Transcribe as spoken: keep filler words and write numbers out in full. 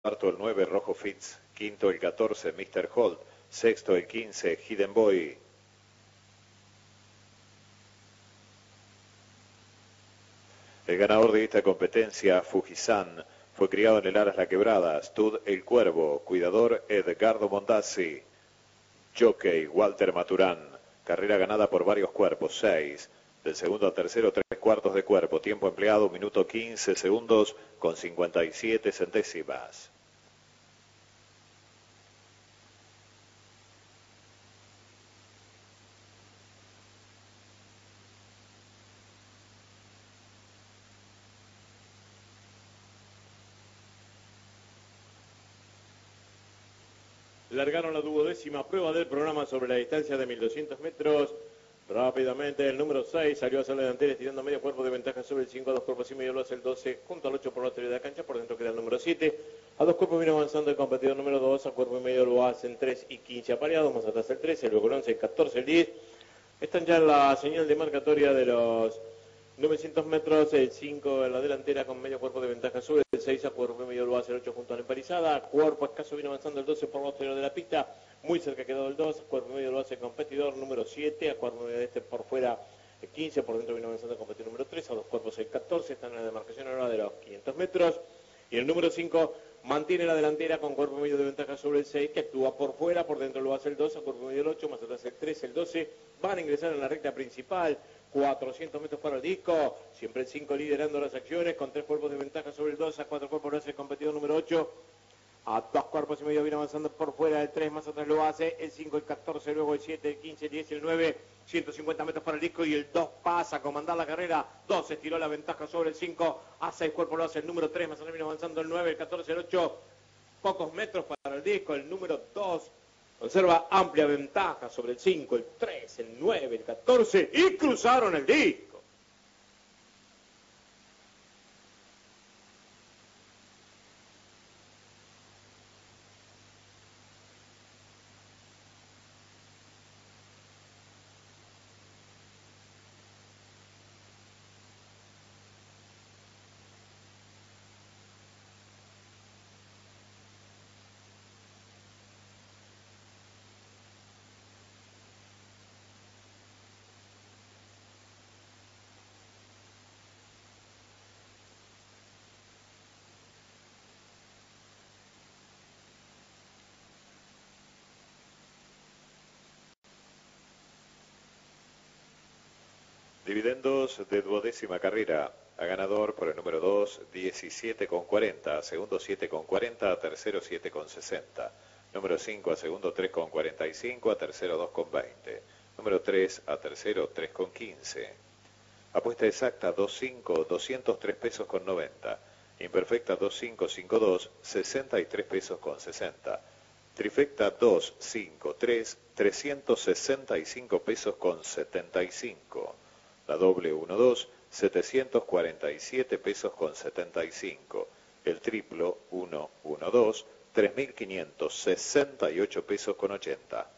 cuarto el nueve, Rojo Fitz. Quinto el catorce, mister Holt. Sexto el quince, Hidden Boy. El ganador de esta competencia, Fujisan, fue criado en el Aras La Quebrada. Stud El Cuervo. Cuidador, Edgardo Mondazzi. Jockey, Walter Maturán. Carrera ganada por varios cuerpos, seis. Del segundo al tercero, tres cuartos de cuerpo. Tiempo empleado, minuto quince segundos con cincuenta y siete centésimas. Largaron la duodécima prueba del programa sobre la distancia de mil doscientos metros. Rápidamente el número seis salió a hacer la delantera estirando medio cuerpo de ventaja sobre el cinco, a dos cuerpos y medio lo hace el doce, junto al ocho por la teoría de la cancha, por dentro queda el número siete, a dos cuerpos viene avanzando el competidor número dos, a cuerpo y medio lo hacen tres y quince apareados, más atrás el trece, luego el once, el catorce, el diez, están ya en la señal de marcatoria de los novecientos metros, el cinco en la delantera con medio cuerpo de ventaja sobre el seis, a cuerpo y medio lo hace el ocho junto a la emparizada, cuerpo escaso viene avanzando el doce por la exterior de la pista, muy cerca quedó el dos, a cuerpo y medio lo hace el competidor número siete, a cuerpo y medio de este por fuera el quince, por dentro viene avanzando el competidor número tres, a dos cuerpos el catorce, están en la demarcación ahora de los quinientos metros, y el número cinco mantiene la delantera con cuerpo y medio de ventaja sobre el seis, que actúa por fuera, por dentro lo hace el dos, a cuerpo y medio el ocho, más atrás el trece, el doce, van a ingresar en la recta principal, cuatrocientos metros para el disco, siempre el cinco liderando las acciones, con tres cuerpos de ventaja sobre el dos, a cuatro cuerpos lo hace el competidor número ocho, a dos cuerpos y medio viene avanzando por fuera, el tres más atrás lo hace, el cinco, el catorce, luego el siete, el quince, el diez, el nueve, ciento cincuenta metros para el disco y el dos pasa a comandar la carrera, dos estiró la ventaja sobre el cinco, a seis cuerpos lo hace el número tres, más atrás viene avanzando el nueve, el catorce, el ocho, pocos metros para el disco, el número dos conserva amplia ventaja sobre el cinco, el tres, el nueve, el catorce y cruzaron el disco. Dividendos de duodécima carrera. A ganador por el número dos, diecisiete con cuarenta. A segundo siete con cuarenta. A tercero siete con sesenta. Número cinco a segundo tres con cuarenta y cinco. A tercero dos con veinte. Número tres a tercero tres con quince. Apuesta exacta dos cinco, doscientos tres pesos con noventa. Imperfecta dos cinco cinco dos, sesenta y tres pesos con sesenta. Trifecta dos cinco tres, trescientos sesenta y cinco pesos con setenta y cinco. La doble uno dos, setecientos cuarenta y siete pesos con setenta y cinco. El triplo uno uno dos, tres mil quinientos sesenta y ocho pesos con ochenta.